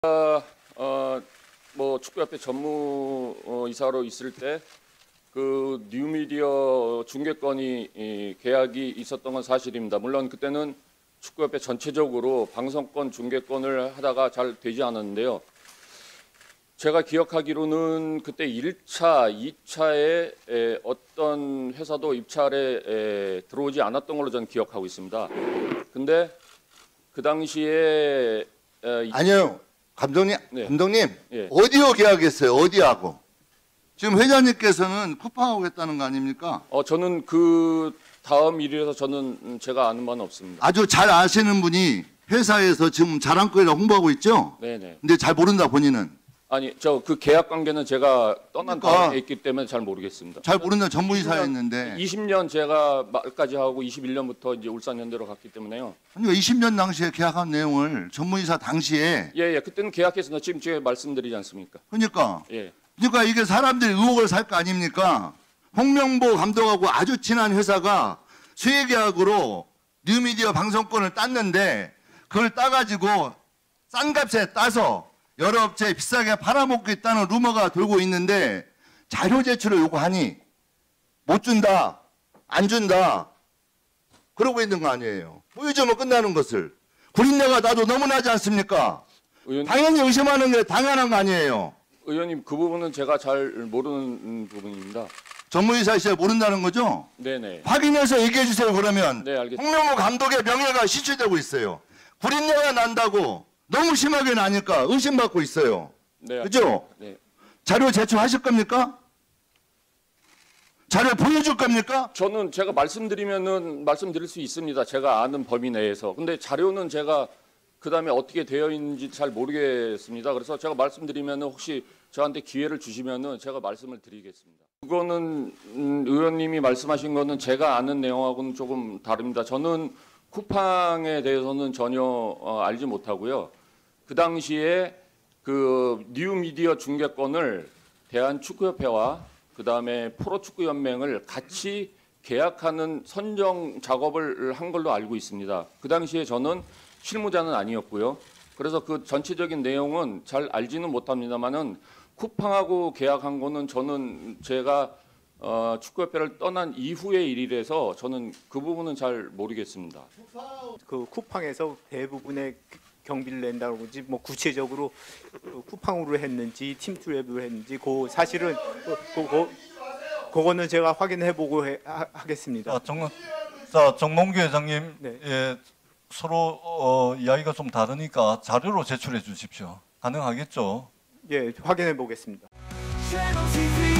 축구협회 전무이사로 있을 때 그 뉴미디어 중계권이 계약이 있었던 건 사실입니다. 물론 그때는 축구협회 전체적으로 방송권 중계권을 하다가 잘 되지 않았는데요. 제가 기억하기로는 그때 1차, 2차에 어떤 회사도 입찰에 들어오지 않았던 걸로 저는 기억하고 있습니다. 근데 그 당시에 아니요. 감독님, 네. 감독님 예. 어디로 계약했어요? 어디하고? 지금 회장님께서는 쿠팡하고 했다는 거 아닙니까? 저는 그 다음 일이라서 저는 제가 아는 바는 없습니다. 아주 잘 아시는 분이 회사에서 지금 자랑거리라 홍보하고 있죠? 네네. 근데 잘 모른다 본인은. 아니 그 계약 관계는 제가 떠난 그러니까 다음에 있기 때문에 잘 모르겠습니다. 잘 모른다 전무이사였는데. 20년 제가 말까지 하고 21년부터 이제 울산현대로 갔기 때문에요. 그러니까 20년 당시에 계약한 내용을 전무이사 당시에 예, 그때는 계약했습니다. 지금 제가 말씀드리지 않습니까? 그러니까 예. 이게 사람들이 의혹을 살 거 아닙니까? 홍명보 감독하고 아주 친한 회사가 수혜계약으로 뉴미디어 방송권을 땄는데 그걸 따가지고 싼 값에 따서 여러 업체에 비싸게 팔아먹고 있다는 루머가 돌고 있는데 자료 제출을 요구하니 못 준다, 안 준다 그러고 있는 거 아니에요. 보여주면 끝나는 것을. 구린내가 나도 너무나지 않습니까? 당연히 의심하는 게 당연한 거 아니에요. 의원님 그 부분은 제가 잘 모르는 부분입니다. 전무이사 씨 모른다는 거죠? 네네. 확인해서 얘기해 주세요. 그러면 네, 알겠습니다. 홍명보 감독의 명예가 실추되고 있어요. 구린내가 난다고 너무 심하게 나니까 의심받고 있어요. 네, 그죠? 네. 자료 제출하실 겁니까? 자료 보여줄 겁니까? 저는 제가 말씀드릴 수 있습니다. 제가 아는 범위 내에서. 근데 자료는 제가 그다음에 어떻게 되어 있는지 잘 모르겠습니다. 그래서 제가 말씀드리면은 혹시 저한테 기회를 주시면은 제가 말씀을 드리겠습니다. 그거는 의원님이 말씀하신 거는 제가 아는 내용하고는 조금 다릅니다. 저는 쿠팡에 대해서는 전혀 알지 못하고요. 그 당시에 그 뉴미디어 중계권을 대한축구협회와 그다음에 프로축구연맹을 같이 계약하는 선정 작업을 한 걸로 알고 있습니다. 그 당시에 저는 실무자는 아니었고요. 그래서 그 전체적인 내용은 잘 알지는 못합니다만은 쿠팡하고 계약한 거는 저는 제가 축구협회를 떠난 이후의 일이라서 저는 그 부분은 잘 모르겠습니다. 그 쿠팡에서 대부분의 경비를 낸다고 그러지 뭐 구체적으로 쿠팡으로 했는지 팀투랩으로 했는지 그 사실은 그거는 제가 확인해 보고 하겠습니다. 정몽규 회장님, 네. 예, 서로 이야기가 좀 다르니까 자료로 제출해 주십시오. 가능하겠죠? 예, 확인해 보겠습니다.